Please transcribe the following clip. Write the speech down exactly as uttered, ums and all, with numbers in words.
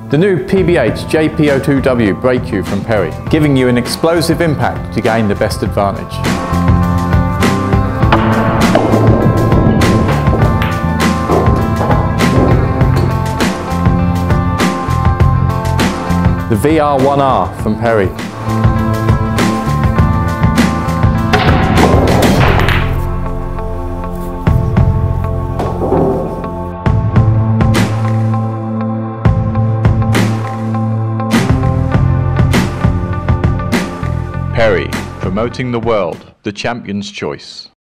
The new P B H J P zero two W brake cue from Peri, giving you an explosive impact to gain the best advantage. The V R one R from Peri. Peri, promoting the world, the champion's choice.